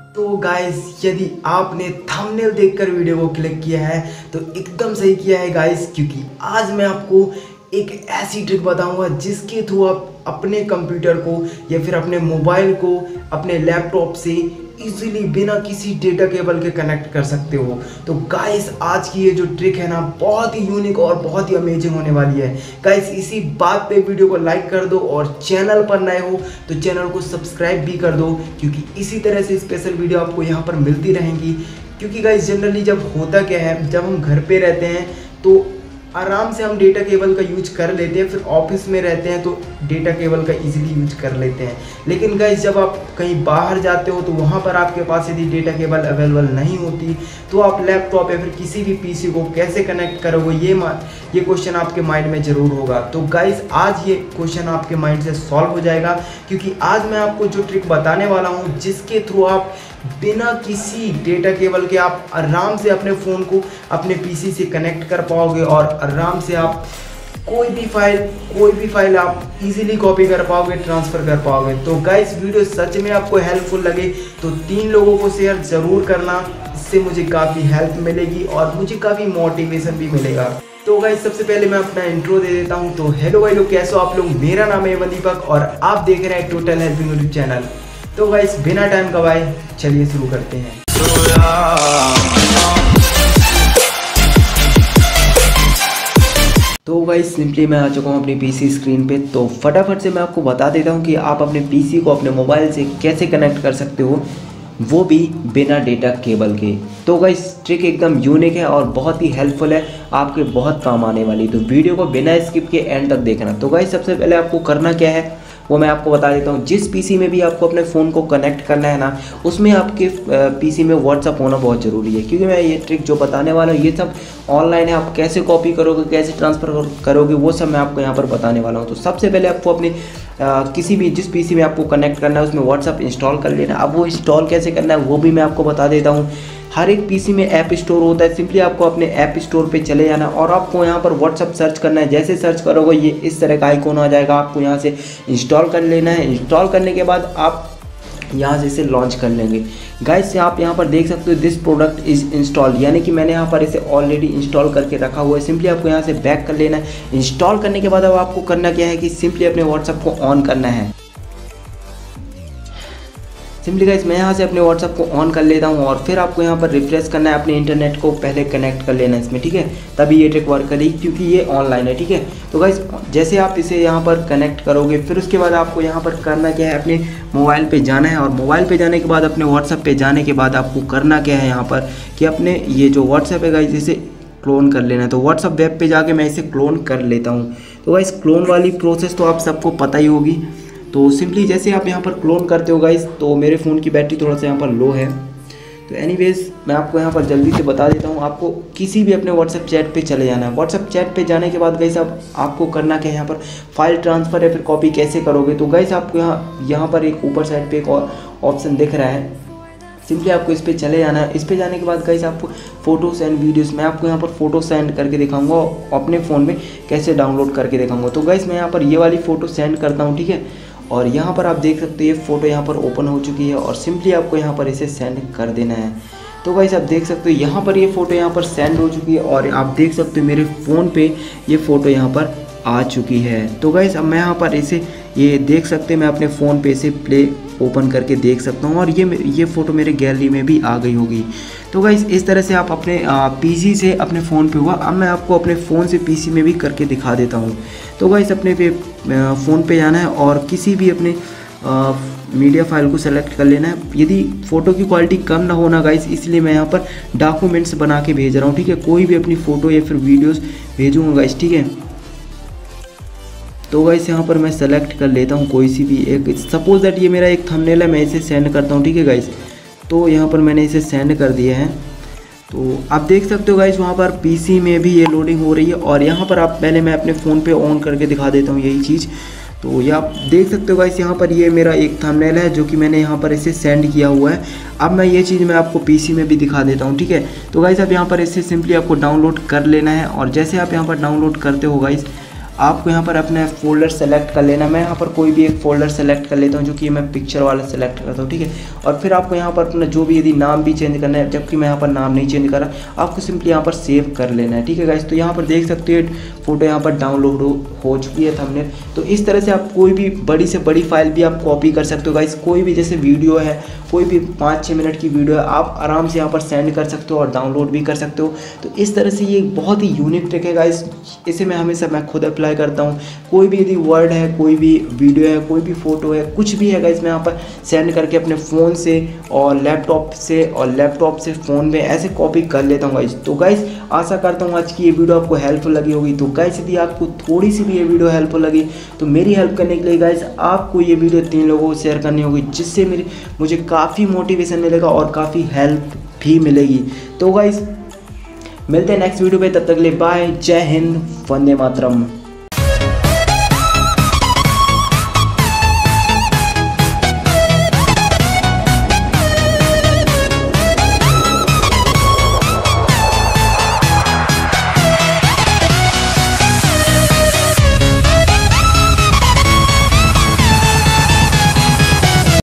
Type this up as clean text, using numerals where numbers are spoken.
तो गाइस, यदि आपने थंबनेल देखकर वीडियो को क्लिक किया है तो एकदम सही किया है गाइस, क्योंकि आज मैं आपको एक ऐसी ट्रिक बताऊंगा जिसके थ्रू आप अपने कंप्यूटर को या फिर अपने मोबाइल को अपने लैपटॉप से इजीली बिना किसी डेटा केबल के कनेक्ट कर सकते हो। तो गाइस, आज की ये जो ट्रिक है ना, बहुत ही यूनिक और बहुत ही अमेजिंग होने वाली है। गाइस, इसी बात पे वीडियो को लाइक कर दो और चैनल पर नए हो तो चैनल को सब्सक्राइब भी कर दो, क्योंकि इसी तरह से स्पेशल वीडियो आपको यहाँ पर मिलती रहेंगी। क्योंकि गाइस, जनरली जब होता क्या है, जब हम घर पे रहते हैं तो आराम से हम डेटा केबल का यूज कर लेते हैं, फिर ऑफिस में रहते हैं तो डेटा केबल का इजीली यूज कर लेते हैं। लेकिन गाइस, जब आप कहीं बाहर जाते हो तो वहाँ पर आपके पास यदि डेटा केबल अवेलेबल नहीं होती तो आप लैपटॉप या फिर किसी भी पीसी को कैसे कनेक्ट करोगे, ये क्वेश्चन आपके माइंड में ज़रूर होगा। तो गाइस, आज ये क्वेश्चन आपके माइंड से सॉल्व हो जाएगा, क्योंकि आज मैं आपको जो ट्रिक बताने वाला हूँ जिसके थ्रू आप बिना किसी डेटा केबल के आप आराम से अपने फ़ोन को अपने पीसी से कनेक्ट कर पाओगे और आराम से आप कोई भी फाइल आप इजीली कॉपी कर पाओगे, ट्रांसफ़र कर पाओगे। तो गाइस, वीडियो सच में आपको हेल्पफुल लगे तो 3 लोगों को शेयर ज़रूर करना, इससे मुझे काफ़ी हेल्प मिलेगी और मुझे काफ़ी मोटिवेशन भी मिलेगा। तो गाइस, सबसे पहले मैं अपना इंट्रो दे देता हूँ। तो हेलो भाई लोग, कैसे हो आप लोग? मेरा नाम है दीपक और आप देख रहे हैं टोटल हेल्पिंग यूट्यूब चैनल। तो गाइस, बिना टाइम गवाए चलिए शुरू करते हैं। तो गाइस, सिंपली मैं आ चुका हूँ अपनी पीसी स्क्रीन पे। तो फटाफट से मैं आपको बता देता हूँ कि आप अपने पीसी को अपने मोबाइल से कैसे कनेक्ट कर सकते हो, वो भी बिना डेटा केबल के। तो गाइस, ट्रिक एकदम यूनिक है और बहुत ही हेल्पफुल है, आपके बहुत काम आने वाली। तो वीडियो को बिना स्किप के एंड तक देखना। तो गाइस, सबसे पहले आपको करना क्या है वो मैं आपको बता देता हूँ। जिस पीसी में भी आपको अपने फ़ोन को कनेक्ट करना है ना, उसमें आपके पीसी में व्हाट्सअप होना बहुत ज़रूरी है, क्योंकि मैं ये ट्रिक जो बताने वाला हूँ ये सब ऑनलाइन है। आप कैसे कॉपी करोगे, कैसे ट्रांसफ़र करोगे, वो सब मैं आपको यहाँ पर बताने वाला हूँ। तो सबसे पहले आपको अपने किसी भी जिस पीसी में आपको कनेक्ट करना है उसमें व्हाट्सअप इंस्टॉल कर लेना। अब वो इंस्टॉल कैसे करना है वो भी मैं आपको बता देता हूँ। हर एक पीसी में ऐप स्टोर होता है, सिंपली आपको अपने ऐप स्टोर पे चले जाना और आपको यहाँ पर व्हाट्सअप सर्च करना है। जैसे सर्च करोगे ये इस तरह का आइकॉन आ जाएगा, आपको यहाँ से इंस्टॉल कर लेना है। इंस्टॉल करने के बाद आप यहाँ से इसे लॉन्च कर लेंगे। गाइस, आप यहाँ पर देख सकते हो दिस प्रोडक्ट इज़ इंस्टॉल्ड, यानी कि मैंने यहाँ पर इसे ऑलरेडी इंस्टॉल करके रखा हुआ है। सिंपली आपको यहाँ से बैक कर लेना है। इंस्टॉल करने के बाद अब आपको करना क्या है कि सिंपली अपने व्हाट्सअप को ऑन करना है। सिंपली गाइस, मैं यहाँ से अपने व्हाट्सअप को ऑन कर लेता हूँ और फिर आपको यहाँ पर रिफ्रेश करना है, अपने इंटरनेट को पहले कनेक्ट कर लेना है इसमें, ठीक है, तभी ये ट्रिक वर्क करेगी, क्योंकि ये ऑनलाइन है, ठीक है। तो गाइस, जैसे आप इसे यहाँ पर कनेक्ट करोगे फिर उसके बाद आपको यहाँ पर करना क्या है, अपने मोबाइल पे जाना है और मोबाइल पे जाने के बाद अपने व्हाट्सअप पे जाने के बाद आपको करना क्या है यहाँ पर कि अपने ये जो व्हाट्सअप है गाइस इसे क्लोन कर लेना है। तो व्हाट्सअप वेब पे जाके मैं इसे क्लोन कर लेता हूँ। तो गाइस, क्लोन वाली प्रोसेस तो आप सबको पता ही होगी। तो सिंपली जैसे आप यहाँ पर क्लोन करते हो गाइस, तो मेरे फ़ोन की बैटरी थोड़ा सा यहाँ पर लो है, तो एनीवेज मैं आपको यहाँ पर जल्दी से बता देता हूँ। आपको किसी भी अपने व्हाट्सएप चैट पे चले जाना है। व्हाट्सएप चैट पे जाने के बाद गाइस आपको करना क्या है, यहाँ पर फाइल ट्रांसफ़र या फिर कॉपी कैसे करोगे। तो गाइस, आपको यहाँ पर एक ऊपर साइड पर एक ऑप्शन दिख रहा है, सिंपली आपको इस पर चले जाना है। इस पर जाने के बाद गाइस आपको फ़ोटोज़ एंड वीडियोज़, मैं आपको यहाँ पर फ़ोटो सेंड करके दिखाऊंगा और अपने फ़ोन में कैसे डाउनलोड करके दिखाऊंगा। तो गाइस, मैं यहाँ पर ये वाली फ़ोटो सेंड करता हूँ, ठीक है, और यहाँ पर आप देख सकते हो ये फ़ोटो यहाँ पर ओपन हो चुकी है और सिंपली आपको यहाँ पर इसे सेंड कर देना है। तो गाइस, आप देख सकते हो यहाँ पर ये फ़ोटो यहाँ पर सेंड हो चुकी है और आप देख सकते हो मेरे फ़ोन पे ये फ़ोटो यहाँ पर आ चुकी है। तो गाइस, अब मैं यहाँ पर इसे ये देख सकते हैं, मैं अपने फ़ोन पे इसे प्ले ओपन करके देख सकता हूँ और ये फ़ोटो मेरे गैलरी में भी आ गई होगी। तो गाइस, इस तरह से आप अपने पीसी से अपने फ़ोन पे हुआ। अब मैं आपको अपने फ़ोन से पीसी में भी करके दिखा देता हूँ। तो गाइस, अपने फ़ोन पे जाना है और किसी भी अपने मीडिया फाइल को सेलेक्ट कर लेना है। यदि फ़ोटो की क्वालिटी कम ना होना गाइस, इसलिए मैं यहाँ पर डॉक्यूमेंट्स बना के भेज रहा हूँ, ठीक है। कोई भी अपनी फ़ोटो या फिर वीडियोज़ भेजूँगा गाइस, ठीक है। तो गाइस, यहाँ पर मैं सेलेक्ट कर लेता हूँ कोई सी भी एक, सपोज दैट ये मेरा एक थंबनेल है, मैं इसे सेंड करता हूँ, ठीक है गाइस। तो यहाँ पर मैंने इसे सेंड कर दिया है। तो आप देख सकते हो गाइस, वहाँ पर पीसी में भी ये लोडिंग हो रही है और यहाँ पर आप पहले मैं अपने फ़ोन पे ऑन करके दिखा देता हूँ यही चीज़। तो ये आप देख सकते हो गाइस, यहाँ पर ये मेरा एक थंबनेल है जो कि मैंने यहाँ पर इसे सेंड किया हुआ है। अब मैं ये चीज़ मैं आपको पीसी में भी दिखा देता हूँ, ठीक है। तो गाइस, अब यहाँ पर इसे सिंपली आपको डाउनलोड कर लेना है और जैसे आप यहाँ पर डाउनलोड करते हो गाइस, आपको यहाँ पर अपना फोल्डर सेलेक्ट कर लेना। मैं यहाँ पर कोई भी एक फ़ोल्डर सेलेक्ट कर लेता हूँ, जो कि मैं पिक्चर वाला सेलेक्ट करता हूँ, ठीक है। और फिर आपको यहाँ पर अपना जो भी यदि नाम भी चेंज करना है, जबकि मैं यहाँ पर नाम नहीं चेंज कर रहा, आपको सिंपली यहाँ पर सेव कर लेना है, ठीक है गाइस। तो यहाँ पर देख सकते हो फोटो यहाँ पर डाउनलोड हो चुकी है थंबनेल। तो इस तरह से आप कोई भी बड़ी से बड़ी फाइल भी आप कॉपी कर सकते हो गाइस। कोई भी जैसे वीडियो है, कोई भी 5-6 मिनट की वीडियो है, आप आराम से यहाँ पर सेंड कर सकते हो और डाउनलोड भी कर सकते हो। तो इस तरह से ये बहुत ही यूनिक ट्रिक है गाइस। इसे मैं खुद अप्लाई करता हूँ। कोई भी यदि वर्ड है, कोई भी वीडियो है, कोई भी फोटो है, कुछ भी है गाइस, मैं यहाँ पर सेंड करके अपने फ़ोन से और लैपटॉप से फ़ोन में ऐसे कॉपी कर लेता हूँ गाइस। तो गाइस आशा करता हूँ आज की ये वीडियो आपको हेल्पफुल लगी होगी। तो गाइस यदि आपको थोड़ी सी भी ये वीडियो हेल्पफुल लगी तो मेरी हेल्प करने के लिए गाइस आपको ये वीडियो 3 लोगों को शेयर करनी होगी, जिससे मुझे काफ़ी मोटिवेशन मिलेगा और काफ़ी हेल्प भी मिलेगी। तो गाइस मिलते हैं नेक्स्ट वीडियो पे, तब तक के लिए बाय, जय हिंद, वंदे मातरम।